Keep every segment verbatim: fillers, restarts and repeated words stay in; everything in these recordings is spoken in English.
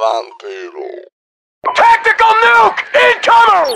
vampiro. Tactical nuke incoming!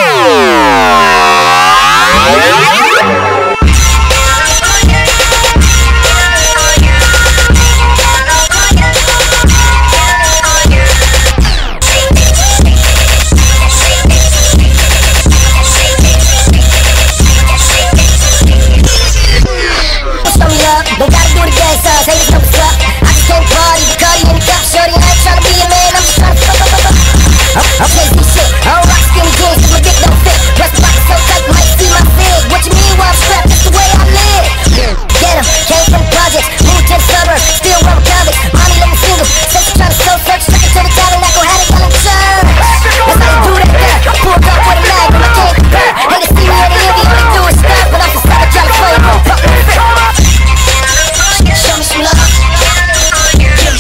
Don't gotta do it again, son. Say this number suck. I just came party, Bacardi in the cup. Shorty, I ain't tryna be a man, I'm just tryna fuck, fuck, fuck, fuck. I'm chasing shit. I don't rock skinny jeans, cause my dick don't fit. Plus the pocket so tight, you might see my fig. What you mean while I'm strapped? That's the way I live. Get em, came from the projects, moved to the suburbs, still rubber convicts. Mommy living single, since you tryna soul search, looking to the talent, I gon' have it on the church. That's how you do that there. Pulled up with a mag when I can't compare. Haters see me in the Indy, all they do is stop. When I'm from Southern California, gon' fuck my fit. Show me some love. Show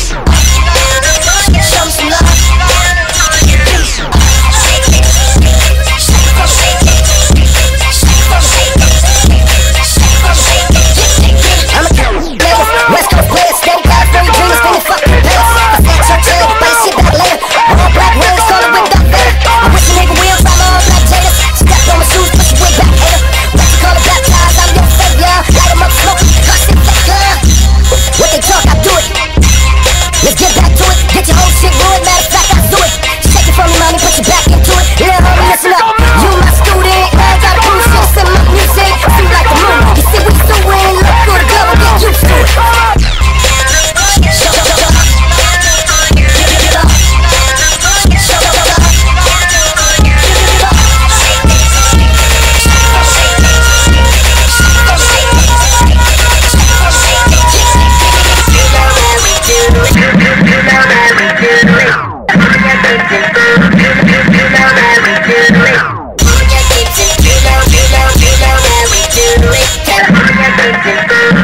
me some love. I'm a nigga, West Coast player, steady California dreamers, thinking fuck the place. I said Churchill, but you shit back later. All black wings, call it whipped up better. I wish a nigga wheels, I'm all black Jada. Step on my shoes, push your wig back hater. What you call it, baptized, I'm your savior. Light 'em up, smoke 'em, cause it's that gun. What they talk, I do it. Let's get back to it. Get your whole shit ruined. Matter of fact, I do it. Shake it from me, mommy, put your back into it. Little homie, listen up. You my student. I got a cool shit, send my music. See like the moon. You see we suing. Look through the glove, get used to it. Show, show, show, show. Give it up. Show, show, show, show. Give it up. You know that we do it.